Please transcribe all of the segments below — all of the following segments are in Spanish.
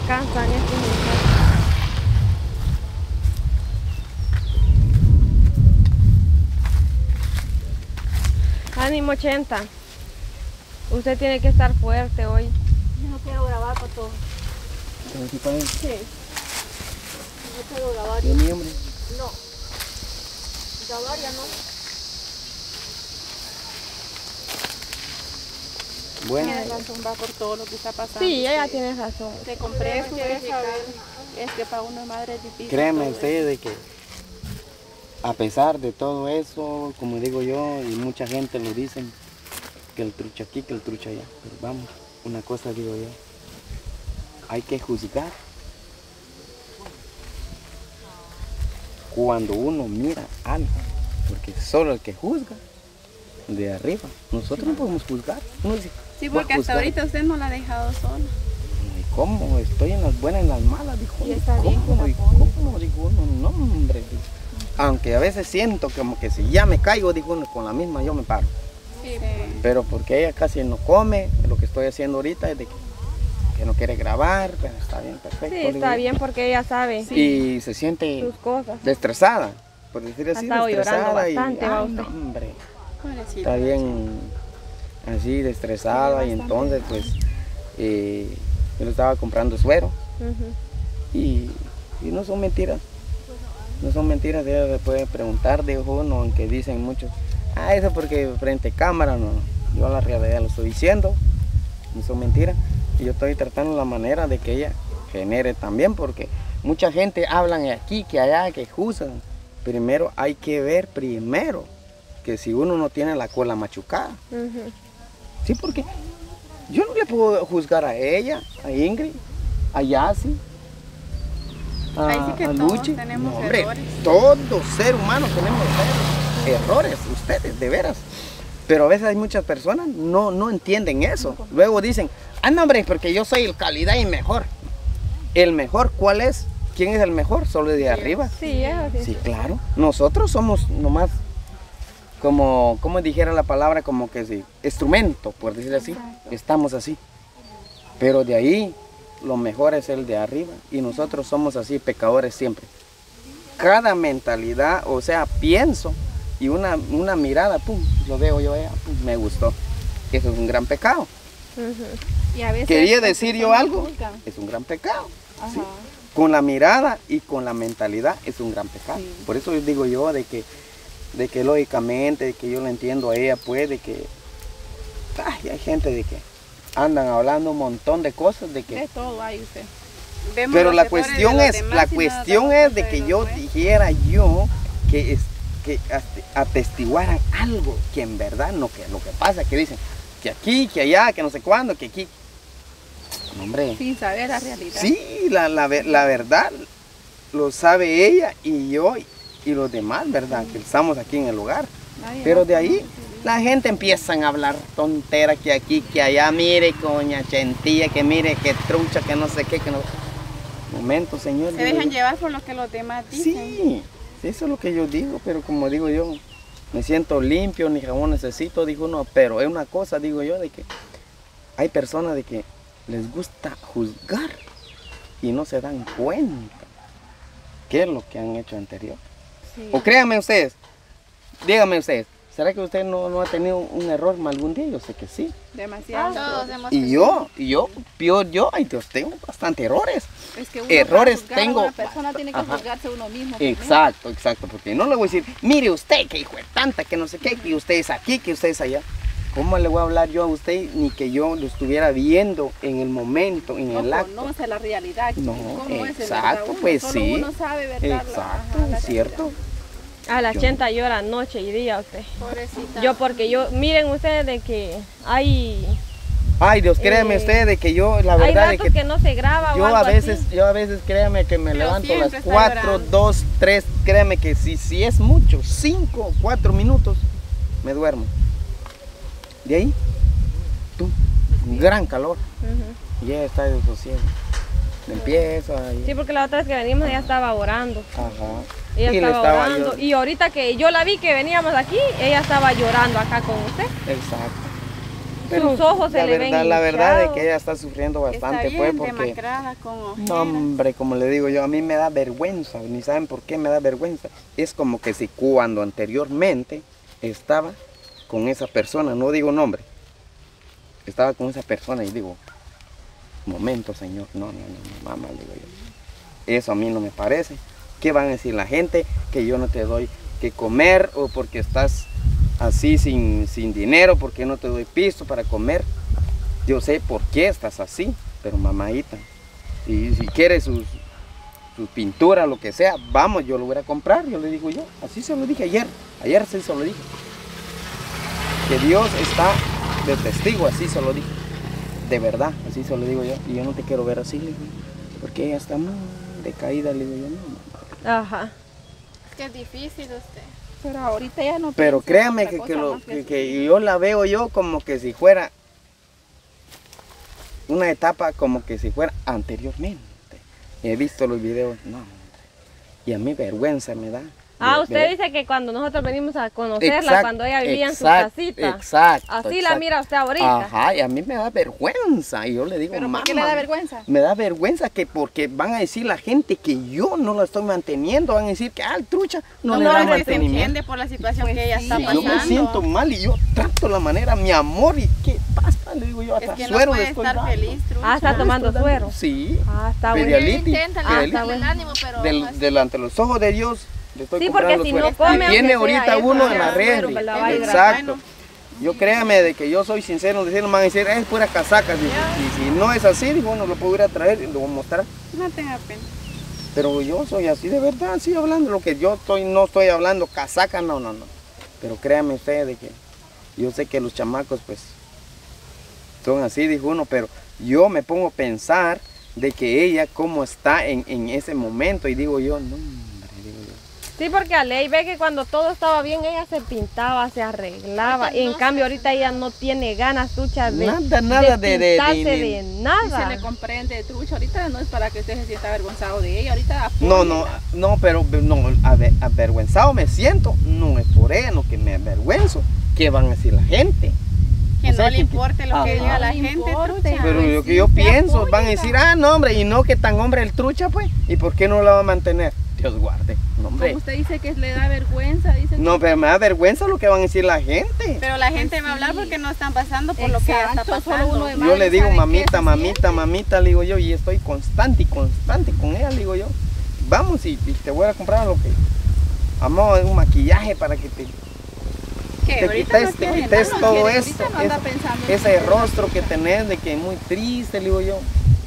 cansan estos muchachos. Ánimo 80. Usted tiene que estar fuerte hoy. Yo no quiero grabar para todo. Sí. No quiero grabar. ¿De mi hombre? No. Grabar ya no. Bueno, Tiene razón, va por todo lo que está pasando. Sí, ella tiene razón. Te compré eso, es que para una madre es difícil. créeme todo usted de que a pesar de todo eso, como digo yo, y mucha gente lo dicen, que el trucha aquí, que el trucha allá. Pero vamos, una cosa digo yo, hay que juzgar cuando uno mira algo, porque solo el que juzga de arriba, nosotros no podemos juzgar. Uno dice, Sí, voy a porque hasta juzgar. ahorita usted no la ha dejado sola. Ay, ¿cómo? Estoy en las buenas y en las malas, dijo. Y está bien que la ¿Cómo? ¿Y apoye. cómo? Dijo uno, no, hombre. Aunque a veces siento como que si ya me caigo, dijo uno, con la misma yo me paro. Sí. Pero porque ella casi no come, lo que estoy haciendo ahorita es de que no quiere grabar, pero está bien, perfecto. Sí, digo está yo. bien porque ella sabe Y se siente sus cosas. estresada, por decir Ha así, estado llorando estresada. bastante, va ay, usted. no, hombre, Pobrecita. está bien así, de estresada, y entonces pues yo le estaba comprando suero. Ujú. Y no son mentiras. No son mentiras, ella le puede preguntar, dijo uno, aunque dicen muchos, eso porque frente a cámara, no. Yo a la realidad lo estoy diciendo, no son mentiras. Y yo estoy tratando la manera de que ella genere también, porque mucha gente hablan aquí, que allá, que juzgan. Primero hay que ver primero que si uno no tiene la cola machucada. Ujú. Sí, porque yo no le puedo juzgar a ella, a Ingrid, a Yassi, Ahí sí que a todos Luchi. tenemos No, hombre, errores. todo ser humano tenemos errores, ustedes, de veras. Pero a veces hay muchas personas no entienden eso. Luego dicen, no hombre, porque yo soy el calidad y mejor. ¿El mejor cuál es? ¿Quién es el mejor? Solo de arriba. Sí, es así. Sí, claro. Nosotros somos nomás, como dijera la palabra, como que sí, instrumento, por decir así. Estamos así. Pero de ahí, lo mejor es el de arriba. Y nosotros somos así, pecadores siempre. Cada mentalidad, o sea, pienso, y una mirada, pum, lo veo yo, pum, me gustó. Eso es un gran pecado. Ujú. Y a veces ¿Quería las decir yo personas algo? juzgan. Es un gran pecado. Ajá. ¿sí? Con la mirada y con la mentalidad es un gran pecado. Sí. Por eso digo yo de que lógicamente, de que yo lo entiendo a ella, pues, de que hay gente de que andan hablando un montón de cosas, de que De todo hay usted. Vemos pero los la errores de cuestión los es, demás la y no cuestión damos es cuenta de que los yo nuestros. dijera yo que atestiguaran algo que en verdad no, que lo que pasa que dicen que aquí, que allá, que no sé cuándo, que aquí. No, hombre, Sin saber la realidad. sí, la verdad lo sabe ella y yo y los demás, ¿verdad? Que estamos aquí en el lugar. Nadie Pero más de ahí conoce. la gente empiezan a hablar tontera que aquí, que allá, mire, coña chentilla, que mire, que trucha, que no sé qué, que no. Momento, señor. Se digo dejan yo. llevar por lo que los demás dicen. Sí, eso es lo que yo digo, pero como digo yo, me siento limpio, ni jabón necesito, digo uno, pero es una cosa, digo yo, de que hay personas de que les gusta juzgar y no se dan cuenta qué es lo que han hecho anterior. Sí. O créanme ustedes, díganme ustedes, ¿será que usted no ha tenido un error algún día? Yo sé que sí. Demasiado. Todos hemos Y yo, ay Dios, tengo bastante errores. Es que uno errores para juzgar a tengo. una persona tiene que Ajá. juzgarse uno mismo. primero. Exacto, porque no le voy a decir, mire usted, que hijo de tanta, que no sé qué, que usted es aquí, que usted es allá. ¿Cómo le voy a hablar yo a usted ni que yo lo estuviera viendo en el momento, en No el acto? conoce la realidad. No, cómo es de exacto, verdad. pues Solo sí. uno sabe, ¿verdad? Exacto, la es cierto. realidad. A la Yo 80 llora noche y día usted. Pobrecita. Yo porque miren ustedes de que hay Ay Dios, créanme ustedes de que yo, la hay verdad de ratos que que no se graba o yo algo a veces, así. créame que me Pero levanto a las siempre está 4, llorando. 2, 3, créeme que si es mucho, 5, 4 minutos, me duermo. De ahí, un gran calor, Ujú. y ella está de sosiego. Empieza y, Sí, porque la otra vez que venimos ella estaba orando. ajá. Ella Y le estaba estaba orando. yo- Y ahorita que yo la vi que veníamos aquí, ella estaba llorando acá con usted. Exacto. sus ojos se le ven La verdad es hinchados. que ella está sufriendo bastante, Está pues, bien porque... demacrada, con ojeras. No, hombre, como le digo yo, a mí me da vergüenza, ni saben por qué me da vergüenza. Es como que si cuando anteriormente estaba con esa persona, no digo nombre, estaba con esa persona y digo, momento, señor, no, mamá, le digo yo. Eso a mí no me parece. ¿Qué van a decir la gente? Que yo no te doy que comer o porque estás así sin dinero, porque no te doy pisto para comer. Yo sé por qué estás así, pero mamadita, si quieres su pintura, lo que sea, vamos, yo lo voy a comprar, yo le digo yo. Así se lo dije ayer sí se lo dije. Que Dios está de testigo, así se lo dije. De verdad, así se lo digo yo. Y yo no te quiero ver así, le digo, porque ella está muy decaída, le digo yo. No. Ajá. Es que es difícil usted. Pero ahorita ya no. Pero piensa créame otra cosa más que yo la veo yo como que si fuera una etapa como que si fuera anteriormente. He visto los videos, no, y a mí vergüenza me da. Ah, usted dice que cuando nosotros venimos a conocerla, Exacto, cuando ella vivía en su exacto, casita. exacto, Así la exacto. mira usted ahorita. Ajá, y a mí me da vergüenza. Y yo le digo, ¿Pero por mamá, qué le da vergüenza? me da vergüenza que porque van a decir la gente que yo no la estoy manteniendo, van a decir que el trucha no le da No, se mantenimiento. entiende por la situación Pues que ella sí. está Y pasando. yo me siento mal y yo trato la manera, mi amor, y qué pasa, le digo yo, Es hasta que no suero le puede estoy estar dando. feliz, trucha. Ah, está tomando suero. Sí. Ah, está bueno. Pedialite. Intenta Ah, está levantarle el bueno. ánimo, pero Delante de los ojos de Dios le estoy Sí, porque comprando si suero. no come, Y tiene aunque sea ahorita eso, uno ya, en la suero, red. que la va a Exacto. Yo créame de que yo soy sincero, decir, no me van a decir, es pura casaca. Y si no es así, digo, bueno, lo puedo ir a traer y lo voy a mostrar. No tenga pena. Pero yo soy así de verdad, así hablando. Lo que yo estoy, no estoy hablando casaca, no. Pero créame usted de que yo sé que los chamacos, pues, son así, dijo uno, pero yo me pongo a pensar de que ella cómo está en ese momento y digo yo, no, hombre, digo yo. Sí, porque a ley ve que cuando todo estaba bien, ella se pintaba, se arreglaba. Y en cambio ahorita ella no tiene ganas, trucha, de Nada de pintarse de sí se nada. le comprende, trucha. Ahorita no es para que usted se sienta avergonzado de ella. Ahorita No, avergüenzado me siento, no es por ella, no que me avergüenzo. ¿Qué van a decir la gente? Que O sea, no le que- importe lo que Ajá. diga la No le gente, importe. trucha. Pero Pues lo que sí, yo usted pienso, apóyela. van a decir, no hombre, y no que tan hombre el trucha, pues, ¿y por qué no la va a mantener? Dios guarde, no hombre. Como usted dice que le da vergüenza, dice. No, pero me da vergüenza lo que van a decir la gente. Pero la gente Pues va a hablar sí. porque no están pasando por lo que ella está Exacto, solo pasando. uno de Yo madre le digo, sabe qué mamita, se mamita, le digo yo, y estoy constante con ella, le digo yo. Vamos y te voy a comprar lo que, amor, un maquillaje para que te Que ahorita no quiere, quites no todo quiere, esto, ahorita no anda pensando en ese eso. rostro que tenés de que es muy triste, le digo yo.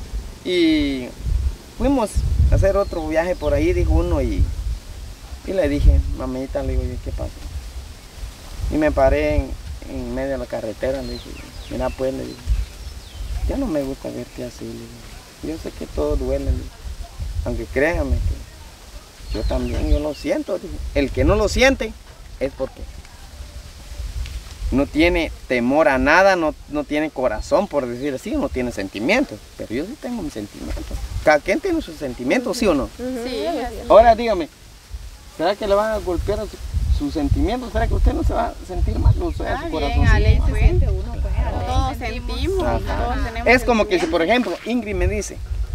Y fuimos a hacer otro viaje por ahí, dijo uno, y le dije, mamita, le digo yo, ¿qué pasa? Y me paré en medio de la carretera, le dije, mira pues, le digo, ya no me gusta verte así, le digo. Yo sé que todo duele, le digo. Aunque créame que yo también, yo lo siento, le digo. El que no lo siente es porque no tiene temor a nada, no tiene corazón, por decir así, no tiene sentimientos. Pero yo sí tengo mis sentimientos. Cada quien tiene sus sentimientos, ¿sí o no? Sí, así. Ahora dígame, ¿será que le van a golpear a sus sentimientos? ¿Será que usted no se va a sentir mal? O sea, Está su bien, corazón. Ale, Se pues. siente uno, pues, Ale. Todos sentimos, Ajá. todos tenemos Es como que si, sentimientos. por ejemplo, Ingrid me dice,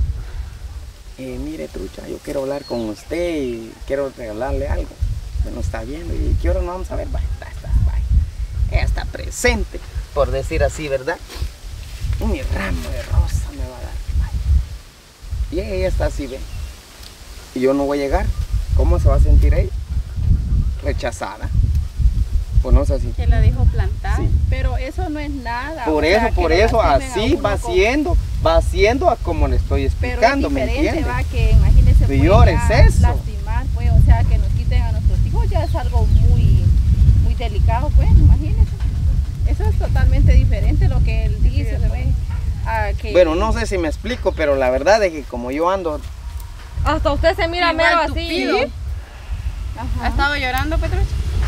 mire trucha, yo quiero hablar con usted y quiero regalarle algo. Bueno, está bien, ¿y qué hora nos vamos a ver? Vaya, vaya. Ella está presente, por decir así, ¿verdad? Un ramo de rosa me va a dar. Vaya. Y ella está así, ¿ve? Y yo no voy a llegar. ¿Cómo se va a sentir ella? Rechazada. Pues no sé si. Que la dijo plantar. Sí. Pero eso no es nada. Por o sea, eso, que lo lastimen a así uno va siendo a como le estoy Pero explicando, es ¿me diferente, entiende? va, que imagínese Peor pues, es ya eso. lastimar, pues, o sea, que nos quiten a nuestros hijos ya es algo muy delicado, pues, imagínese. Eso es totalmente diferente lo que él dice, ¿ve? A que Bueno, no sé si me explico, pero la verdad es que como yo ando, Hasta usted se mira Igual mero así. tupido. Ajá. ¿Ha estado llorando, Petrucha?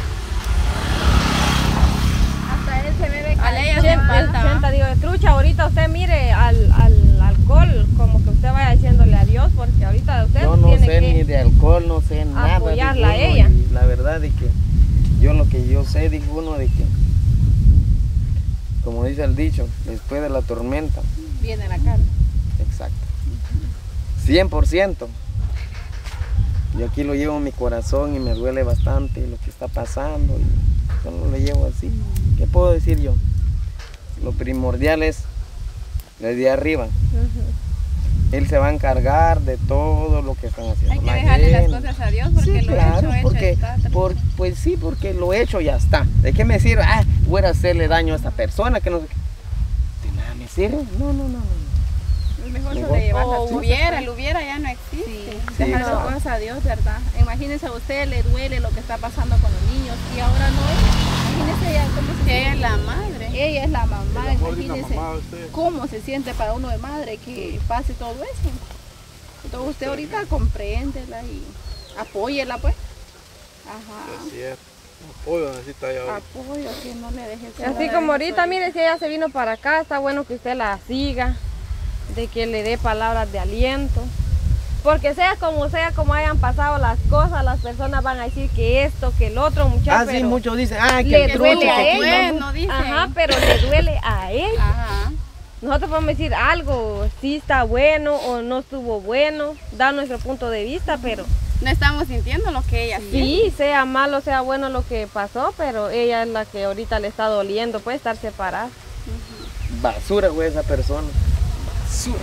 Hasta él se ve de Ale, ya caído. se falta. Chenta, digo, de trucha, ahorita usted mire al alcohol, como que usted vaya diciéndole adiós, porque ahorita usted yo no tiene sé que... ni de alcohol, no sé nada. apoyarla dijo a uno, ella. Y la verdad es que yo lo que yo sé, dijo uno, de que como dice el dicho, después de la tormenta. Viene la calma. Exacto. 100%. Yo aquí lo llevo en mi corazón y me duele bastante lo que está pasando y solo lo llevo así. ¿Qué puedo decir yo? Lo primordial es el de arriba. Él se va a encargar de todo lo que están haciendo. Hay que la dejarle las gente. cosas a Dios porque Sí, lo claro, hecho porque, está. pues sí, porque lo hecho ya está. ¿De qué me sirve? Voy a hacerle daño a esta persona que no sé qué. ¿De nada me sirve? No. Es mejor Mejor. sobrellevar las O cosas. el hubiera ya no existe. Sí, Dejar las no. cosas a Dios, ¿verdad? Imagínense a usted le duele lo que está pasando con los niños y ahora no es. Imagínense ella cómo se Que ella es siente. la madre. Ella es la mamá, El amor de una imagínense mamá, usted. cómo se siente para uno de madre que pase todo eso. Entonces usted ahorita compréndela y apóyela pues. Ajá. Es cierto. Apoyo necesita ella ahorita. Apoyo, que no le deje Y así como ahorita, mire, si ella se vino para acá, está bueno que usted la siga, de que le dé palabras de aliento. Porque sea, como hayan pasado las cosas, las personas van a decir que esto, que el otro, muchachos. Sí, muchos dicen, que le el duele trucho, a que ella. Bueno, dicen. Ajá, pero le duele a él. Ajá. Nosotros podemos decir algo, si está bueno o no estuvo bueno, dar nuestro punto de vista, pero No estamos sintiendo lo que ella siente. sí, sea malo, sea bueno lo que pasó, pero ella es la que ahorita le está doliendo, puede estar separada. basura, güey, esa persona. Basura.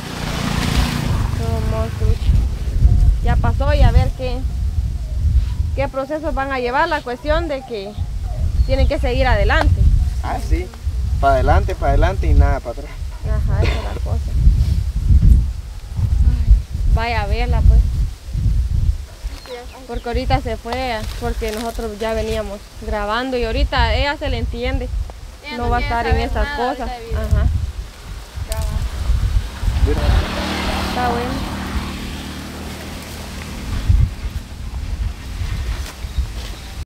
Como trucha. Ya pasó y a ver qué procesos van a llevar, la cuestión de que tienen que seguir adelante. Sí. Para adelante y nada para atrás. Ajá, esa es la cosa. Ay, vaya a verla pues. Porque ahorita se fue, porque nosotros ya veníamos grabando y ahorita ella se le entiende. Ella No va a quiere estar en saber esas nada cosas. ahorita de vida. Ajá. Está bueno.